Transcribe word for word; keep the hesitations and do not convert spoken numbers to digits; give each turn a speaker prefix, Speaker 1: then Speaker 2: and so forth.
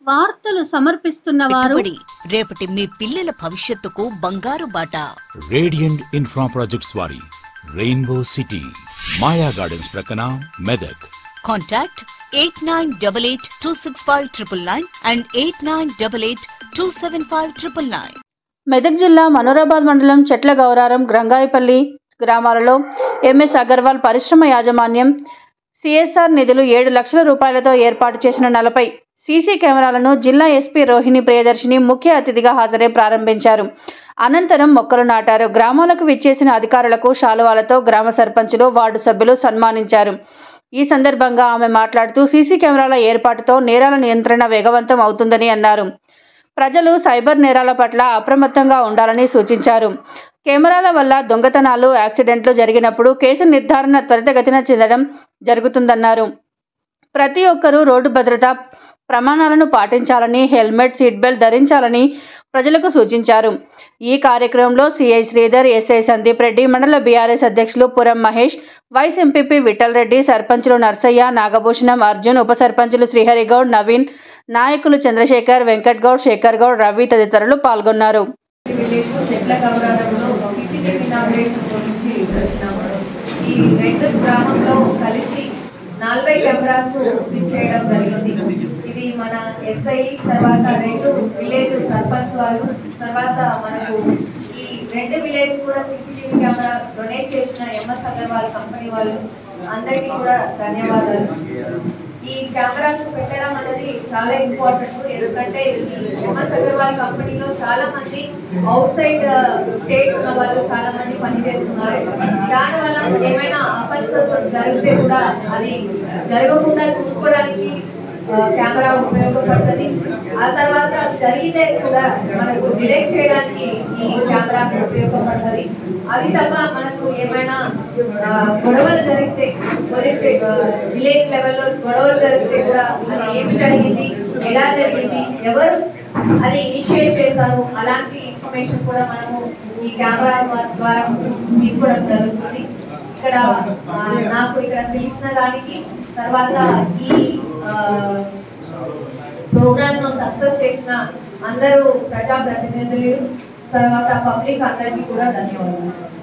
Speaker 1: వార్తలు సమర్పిస్తున్న వారు
Speaker 2: రేపటి మీ పిల్లల భవిష్యత్తుకు బంగారు బాట.
Speaker 3: రేడియంట్ ఇన్ఫ్రా ప్రాజెక్ట్స్ వారి రెయిన్బో సిటీ, మాయా గార్డెన్స్ ప్రక్కన, Medak.
Speaker 2: Contact eight nine double eight two six five triple nine and eight nine double eight two seven five triple nine.
Speaker 1: Medak జిల్లా మనోరాబాద్ మండలం చెట్ల గౌరారం, గ్రంగాయపల్లి గ్రామాలలో ఎంఎస్ అగర్వాల్ పరిశ్రమ యాజమాన్యం సిఎస్ఆర్ నిధులు ఏడు లక్షల రూపాయలతో ఏర్పాటు చేసిన నలభై సీసీ కెమెరాలను జిల్లా ఎస్పీ రోహిణి ప్రియదర్శిని ముఖ్య అతిథిగా హాజరై ప్రారంభించారు. అనంతరం మొక్కలు నాటారు. గ్రామాలకు విచ్చేసిన అధికారులకు శాలువాలతో గ్రామ సర్పంచులు, వార్డు సభ్యులు సన్మానించారు. ఈ సందర్భంగా ఆమె మాట్లాడుతూ సీసీ కెమెరాల ఏర్పాటుతో నేరాల నియంత్రణ వేగవంతం అవుతుందని అన్నారు. ప్రజలు సైబర్ నేరాల పట్ల అప్రమత్తంగా ఉండాలని సూచించారు. కెమెరాల వల్ల దొంగతనాలు, యాక్సిడెంట్లు జరిగినప్పుడు కేసు నిర్ధారణ త్వరితగతిన చెందడం జరుగుతుందన్నారు. ప్రతి ఒక్కరూ రోడ్డు భద్రతా ప్రమాణాలను పాటించాలని, హెల్మెట్, సీట్ బెల్ట్ ధరించాలని ప్రజలకు సూచించారు. ఈ కార్యక్రమంలో సిఐ శ్రీధర్, ఎస్ఐ సందీప్ రెడ్డి, మండల బీఆర్ఎస్ అధ్యక్షులు పురం మహేష్, వైస్ ఎంపీపీ విఠల్ రెడ్డి, సర్పంచులు నర్సయ్య, నాగభూషణం, అర్జున్, ఉప సర్పంచులు శ్రీహరిగౌడ్, నవీన్, నాయకులు చంద్రశేఖర్, వెంకట్ గౌడ్, శేఖర్ గౌడ్, రవి తదితరులు పాల్గొన్నారు.
Speaker 4: నలభై కెమెరాస్ ఫిట్ చేయడం జరిగింది. ఇది మన ఎస్ఐ, తర్వాత రెండు విలేజ్ సర్పంచ్ వాళ్ళు, తర్వాత మనకు ఈ రెండు విలేజ్ కూడా సీసీటీవీ కెమెరా డొనేట్ చేసిన ఎంఎస్ అగర్వాల్ కంపెనీ వాళ్ళు అందరికీ కూడా ధన్యవాదాలు. ఈ కెమెరాస్ పెట్టడం అనేది చాలా ఇంపార్టెంట్. ఎందుకంటే ఈ ఎంఎస్ అగర్వాల్ కంపెనీలో చాలా మంది అవుట్ సైడ్ స్టేట్ ఉన్న వాళ్ళు చాలా మంది పనిచేస్తున్నారు. దానివల్ల ఏమైనా అఫెన్సెస్ జరిగితే కూడా అది జరగకుండా చూసుకోవడానికి కెమెరా ఉపయోగపడుతుంది. ఆ తర్వాత జరిగితే కూడా మనకు డిటెక్ట్ చేయడానికి ఈ కెమెరా ఉపయోగపడుతుంది. అది తప్ప మనకు ఏమైనా గొడవలు జరిగితే పోలీస్ విలేజ్ లెవెల్లో గొడవలు జరిగితే కూడా అది ఏమి జరిగింది, ఎలా జరిగింది, ఎవరు అది ఇనిషియేట్ చేశారు, అలాంటి ఇన్ఫర్మేషన్ కూడా మనము ఈ కెమెరా ద్వారా తీసుకోవడం జరుగుతుంది. ఇక్కడ నాకు ఇక్కడ పిలిచిన దానికి, తర్వాత ఈ ప్రోగ్రామ్ ను సక్సెస్ చేసిన అందరూ ప్రజాప్రతినిధులు, తర్వాత పబ్లిక్ అందరికీ కూడా ధన్యవాదాలు.